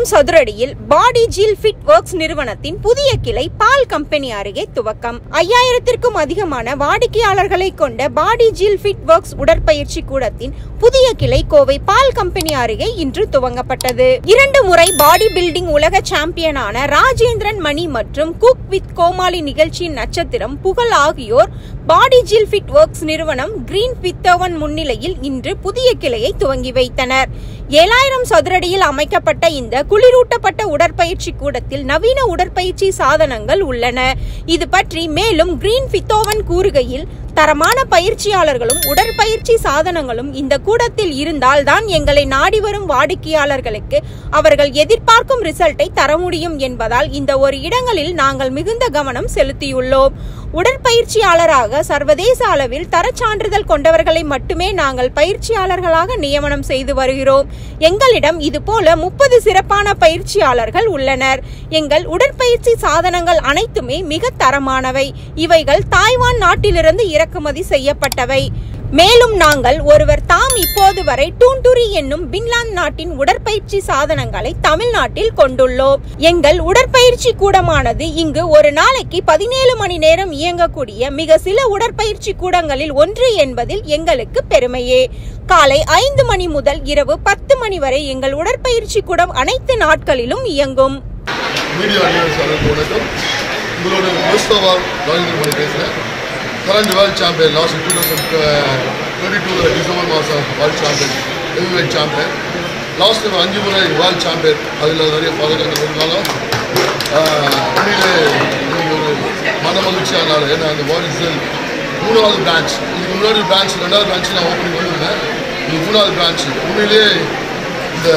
சதுரடியில் பாடி ஜில் fit works நிறுவனத்தின் புதிய கிளை பால் கம்பெனி அருகே துவக்கம். 5000க்கும் அதிகமான வாடிக்கையாளர்களை கொண்ட பாடி ஜில் ஃபிட் ஒர்க்ஸ் உடற்பயிற்சி கூடத்தின் புதிய கிளை கோவை பால் கம்பெனி அருகே இன்று துவங்கப்பட்டது. 2 முறை பாடி பில்டிங் உலக சாம்பியனான ராஜேந்திரன் மணி மற்றும் குக் வித் கோமாளி நிகழ்ச்சியின் நட்சத்திரம் புகழ் ஆகியோர் பாடி ஜில் ஃபிட் ஒர்க்ஸ் நிறுவனம் கிரீன் பித்தவன் முன்னிலையில் இன்று புதிய கிளையை துவங்கி வைத்தனர். 7000 சதுரடியில் அமைக்கப்பட்ட இந்த குளிரூட்டப்பட்ட உடற்பயிற்சி கூடத்தில் நவீன உடற்பயிற்சி சாதனங்கள் உள்ளன. இது பற்றி மேலும் கிரீன் பித்தோவன் கூறுகையில், தரமான பயிற்சியாளர்களும் உடற்பயிற்சி சாதனங்களும் இந்த கூடத்தில் இருந்தால் தான் எங்களை நாடி வரும் வாடிக்கையாளர்களுக்கு அவர்கள் எதிர்பார்க்கும் ரிசல்ட்டை தர முடியும் என்பதால் இந்த ஒரு இடங்களில் நாங்கள் மிகுந்த கவனம் செலுத்தியுள்ளோம். உடற்பயிற்சியாளராக சர்வதேச அளவில் தரச் சான்றிதழ் கொண்டவர்களை மட்டுமே நாங்கள் பயிற்சியாளர்களாக நியமனம் செய்து வருகிறோம். எங்களிடம் இதுபோல 30 சிறப்பான பயிற்சியாளர்கள் உள்ளனர். எங்கள் உடற்பயிற்சி சாதனங்கள் அனைத்துமே மிக தரமானவை. இவைகள் தாய்வான் நாட்டிலிருந்து இறக்குமதி செய்யப்பட்டவை. மேலும் நாங்கள் ஒருவர் தாம் இப்போது வரை டூன்டுரி என்னும் பின்லாந்து நாட்டின் உடற்பயிற்சி சாதனங்களை தமிழ்நாட்டில் கொண்டுள்ளோம். எங்கள் உடற்பயிற்சி கூடமானது இங்கு ஒரு நாளைக்கு 17 மணி நேரம் இயங்கக்கூடிய மிக சில உடற்பயிற்சி கூடங்களில் ஒன்று என்பதில் எங்களுக்கு பெருமையே. காலை 5 மணி முதல் இரவு 10 மணி வரை எங்கள் உடற்பயிற்சி கூடம் அனைத்து நாட்களிலும் இயங்கும். current world champion, last 2022 December மாதம் world champion, heavyweight champion. Last 5 முறை world champion. அதில் நிறைய பதக்கங்கள் இருந்தாலும் உண்மையிலே ஒரு மன மகிழ்ச்சியாக இருந்தாலும், ஏன்னா அந்த பாடி செல் 3வது பிரான்ச். இதுக்கு முன்னாடி பிரான்ச் 2வது பிரான்ச் நான் ஓப்பனிங் பண்ணியிருந்தேன். இது 3வது பிரான்ச். உண்மையிலே இந்த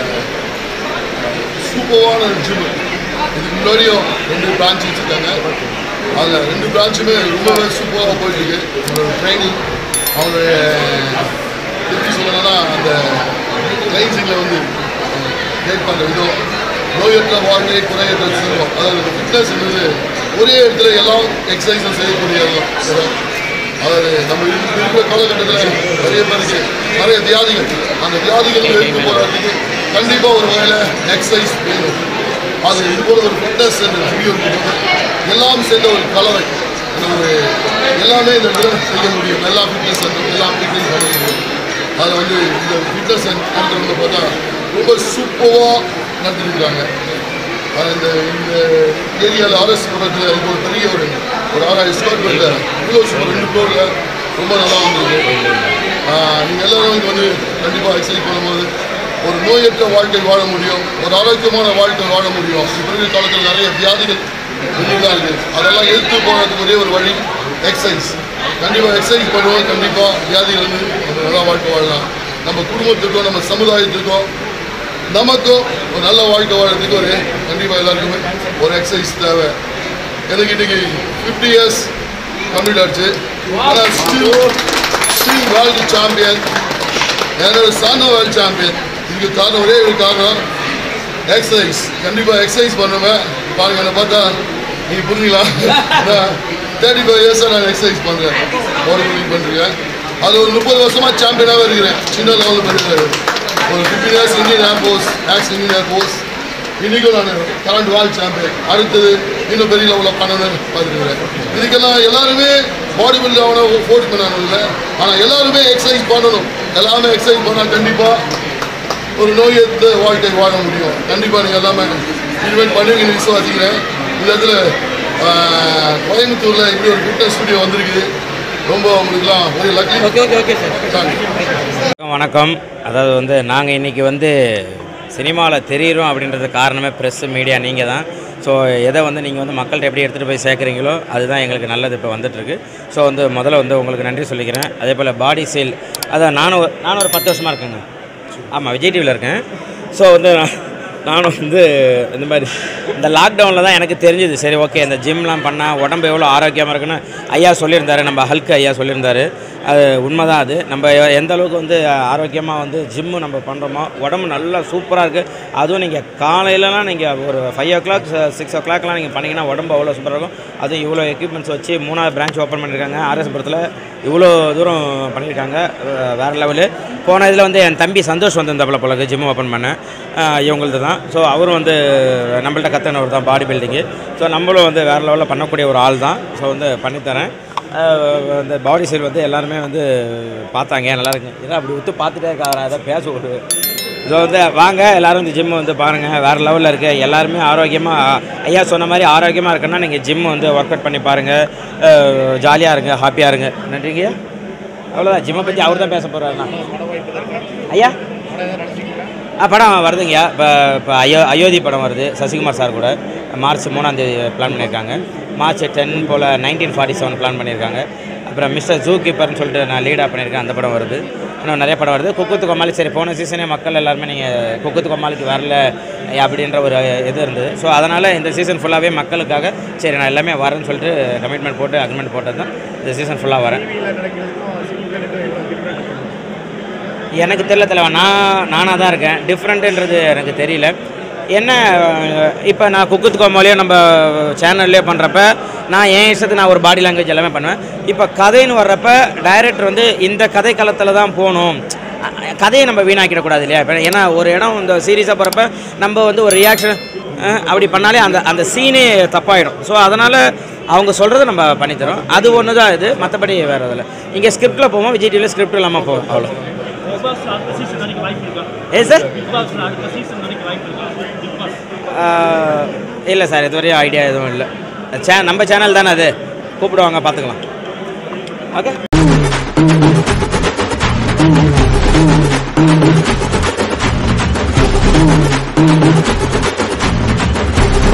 சூப்பரான ஜிம். இதுக்கு முன்னாடியும் 2 பிரான்ச் வச்சுருக்காங்க. அதில் 2 பிரான்ச்சுமே ரொம்பவே சூப்பராக போயிட்டுருக்கு. அவங்களோட ட்ரைனிங், அவங்களுடைய எப்படி சொல்லணும்னா அந்த கிளைன்சிங்கில் வந்து கைட் பண்ணுற விதம், நோயற்ற வாழ்க்கை குறையற்ற செல்வம். அதாவது ஃபிட்னஸ் என்பது ஒரே இடத்துல எல்லாம் எக்ஸசைஸும் செய்யக்கூடிய இடம். அதாவது நம்ம இருக்கிற காலகட்டத்தில் நிறைய பேருக்கு நிறைய வியாதிகள், அந்த வியாதிகள் எடுத்து போகிறதுக்கு கண்டிப்பாக ஒரு வகையில் எக்ஸசைஸ் வேணும். அது இது போல ஒரு ஃபிட்னஸ் வீடியோ இருக்கும்போது எல்லாம் சேர்ந்த ஒரு கலவை, ஒரு எல்லாமே இந்த இடத்துல செய்ய முடியும். எல்லா ஃபிட்னஸ் எல்லாம் ஃபிட்னஸ் பண்ண முடியும். அதில் வந்து இந்த ஃபிட்னஸ் சென்டர் பார்த்தா ரொம்ப சூப்பராக நடத்திருக்கிறாங்க. இந்த இந்த ஏரியாவில் ஆர்எஸ்புரத்தில் இப்போ ஒரு பெரிய ஒரு 6000 ஸ்கொயர் ஃபீட்டில் இவ்வளோ சூப்பர் 2 ஃப்ளோரில் ரொம்ப நல்லா வந்துருக்கு. நீங்கள் எல்லோரும் இங்கே வந்து கண்டிப்பாக எக்ஸசைஸ் பண்ணும்போது ஒரு நோயற்ற வாழ்க்கை வாழ முடியும், ஒரு ஆரோக்கியமான வாழ்க்கை வாழ முடியும். இப்போ இருக்கிற காலத்தில் நிறைய வியாதிகள் தான் இருக்குது. அதெல்லாம் எடுத்து போகிறதுக்கு ஒரே ஒரு வழி எக்ஸசைஸ். கண்டிப்பாக எக்ஸசைஸ் பண்ணுவோம், கண்டிப்பாக வியாதிகள் வந்து நம்ம நல்லா வாழ்க்கை வாழலாம். நம்ம குடும்பத்துக்கும் நம்ம சமுதாயத்துக்கும் நமக்கும் ஒரு நல்ல வாழ்க்கை வாழறதுக்கு ஒரு கண்டிப்பாக எல்லாருக்குமே ஒரு எக்ஸசைஸ் தேவை. எனக்கு இன்றைக்கி 50 இயர்ஸ் கம்ப்ளீட் ஆச்சு. ஆனால் ஸ்டில் வேர்ல்டு சாம்பியன். என்னோட சன் வேர்ல்டு சாம்பியன். இதுக்கு காரணம் ஒரே ஒரு காரணம் எக்ஸசைஸ். கண்டிப்பாக எக்ஸசைஸ் பண்ணுவேன். பாருங்கள், என்னை பார்த்தா நீங்கள் புரிஞ்சுக்கலாம். 35 இயர்ஸாக நான் எக்ஸசைஸ் பண்ணுறேன், பாடி பில்டிங் பண்ணுறேன். அது ஒரு 30 வருஷமாக சாம்பியனாகவே இருக்கிறேன். சின்ன லெவலில் பண்ணிருக்காரு. ஒரு 15 years Indian air force, Indian air force. இன்றைக்கும் நான் கரண்ட் வேர்ல்டு சாம்பியன். அடுத்தது இன்னும் பெரிய லெவலில் பண்ணணும்னு பார்த்துருக்கிறேன். இதுக்கெல்லாம் எல்லாருமே பாடி பில்டர் ஆகணும், ஃபோர்ஸ் பண்ணணும் இல்லை. ஆனால் எல்லாருமே எக்ஸசைஸ் பண்ணணும். எல்லாமே எக்ஸசைஸ் பண்ணால் கண்டிப்பாக ஒரு நோயற்ற வாழ்க்கை வாழ முடியும். கண்டிப்பாக நீங்கள் எல்லாமே இன்வென்ட் பண்ணுவீங்கன்னு விசுவாசிக்கிறேன். இந்த இடத்துல கோயம்புத்தூரில் இப்படி ஒரு ஃபிட்னஸ் ஸ்டுடியோ வந்திருக்குது. ரொம்ப உங்களுக்குலாம் ஒரு லக்கி. வணக்கம். அதாவது வந்து நாங்கள் இன்றைக்கி வந்து சினிமாவில் தெரிகிறோம் அப்படின்றது காரணமே ப்ரெஸ்ஸு, மீடியா, நீங்கள் தான். ஸோ எதை வந்து நீங்கள் வந்து மக்கள்கிட்ட எப்படி எடுத்துகிட்டு போய் சேர்க்குறீங்களோ அதுதான் எங்களுக்கு நல்லது இப்போ வந்துட்டுருக்கு. ஸோ வந்து முதல்ல வந்து உங்களுக்கு நன்றி சொல்லிக்கிறேன். அதே போல் பாடி சேல், அதான் நானும் ஒரு 10 வருஷமாக இருக்கேங்க. ஆமாம், விஜய் டிவியில் இருக்கேன். ஸோ வந்து நானும் வந்து இந்த மாதிரி இந்த லாக்டவுனில் தான் எனக்கு தெரிஞ்சுது. சரி, ஓகே, இந்த ஜிம்லாம் பண்ணால் உடம்பு எவ்வளோ ஆரோக்கியமாக இருக்குன்னு ஐயா சொல்லியிருந்தார். நம்ம ஹல்க் ஐயா சொல்லியிருந்தார். அது உண்மை தான். அது நம்ம எந்த அளவுக்கு வந்து ஆரோக்கியமாக வந்து ஜிம்மு நம்ம பண்ணுறோமோ உடம்பு நல்லா சூப்பராக இருக்குது. அதுவும் நீங்கள் காலையிலலாம் நீங்கள் ஒரு 5 o'clock 6 o'clockலாம் நீங்கள் பண்ணிங்கன்னா உடம்பு அவ்வளோ சூப்பராக இருக்கும். அதுவும் இவ்வளோ எக்யூப்மெண்ட்ஸ் வச்சு 3வது பிரான்ச் ஓப்பன் பண்ணியிருக்காங்க ஆர்எஸ்புரத்தில். இவ்வளோ தூரம் பண்ணியிருக்காங்க, வேறு லெவலு. போன இதில் வந்து என் தம்பி சந்தோஷ் வந்திருந்தாப்புல போல ஜிம் ஓப்பன் பண்ணேன், இவங்களது தான். ஸோ அவரும் வந்து நம்மள்ட்ட கற்றுனவர் தான் பாடி பில்டிங்கு. ஸோ நம்மளும் வந்து வேறு லெவலில் பண்ணக்கூடிய ஒரு ஆள் தான். ஸோ வந்து பண்ணித்தரேன். இந்த பாடி சைல் வந்து எல்லாருமே வந்து பார்த்தாங்க, நல்லாயிருக்கு. ஏன்னா அப்படி விட்டு பார்த்துட்டே இருக்காரா, அதை பேச ஒரு. ஸோ வந்து வாங்க எல்லோரும் இந்த ஜிம்மு வந்து பாருங்கள், வேறு லெவலில் இருக்குது. எல்லாருமே ஆரோக்கியமாக, ஐயா சொன்ன மாதிரி ஆரோக்கியமாக இருக்குன்னா நீங்கள் ஜிம்மு வந்து ஒர்க் அவுட் பண்ணி பாருங்கள், ஜாலியாக இருங்க, ஹாப்பியாக இருங்க. நன்றிங்க. அவ்வளோதான், ஜிம்மை பற்றி அவர் தான் பேச போகிறாருண்ணா. ஐயா படம் வருதுங்கய்யா. இப்போ அயோத்தி படம் வருது, சசிகுமார் சார் கூட. மார்ச் 3 பிளான் பண்ணியிருக்காங்க. மார்ச் 10 போல் 1947 பிளான் பண்ணியிருக்காங்க. அப்புறம் மிஸ்டர் ஜூ கீப்பர்னு சொல்லிட்டு நான் லீடாக பண்ணியிருக்கேன், அந்த படம் வருது. இன்னும் நிறைய படம் வருது. குக்குத்து கோமாளி, சரி போன சீசனே மக்கள் எல்லாருமே நீங்கள் குக்குத்து கோமாளிக்கு வரல அப்படின்ற ஒரு இது இருந்தது. ஸோ அதனால் இந்த சீசன் ஃபுல்லாகவே மக்களுக்காக சரி நான் எல்லாமே வரேன்னு சொல்லிட்டு கமிட்மெண்ட் போட்டு அக்ரிமெண்ட் போட்டது தான் இந்த சீசன் ஃபுல்லாக வரேன். எனக்கு தெரியல தலைவா, நானாக தான் இருக்கேன். டிஃப்ரெண்ட்டுன்றது எனக்கு தெரியல. என்ன இப்போ நான் குக்குத்து கோமாளியோ நம்ம சேனல்லே பண்ணுறப்ப நான் என் இஷ்டத்துக்கு நான் ஒரு பாடி லாங்குவேஜ் எல்லாமே பண்ணுவேன். இப்போ கதைன்னு வர்றப்ப டைரக்டர் வந்து இந்த கதை களத்தில் தான் போகணும், கதையை நம்ம வீணாக்கிடக்கூடாது இல்லையா. இப்போ ஏன்னா ஒரு இடம் இந்த சீரியஸாக போகிறப்ப நம்ம வந்து ஒரு ரியாக்ஷன் அப்படி பண்ணாலே அந்த சீனே தப்பாயிடும். ஸோ அதனால் அவங்க சொல்கிறத நம்ம பண்ணித்தரோம். அது ஒன்று தான் இது, மற்றபடி வேறு இதில் இங்கே ஸ்கிரிப்டில் போவோம், விஜய் டிவியில் ஸ்கிரிப்ட் இல்லாமல் போவோம், அவ்வளோ. சார் இல்லை சார், இதுவரையும் ஐடியா எதுவும் இல்லை. நம்ம சேனல் தானே அது, கூப்பிடுவாங்க, பார்த்துக்கலாம். ஓகே.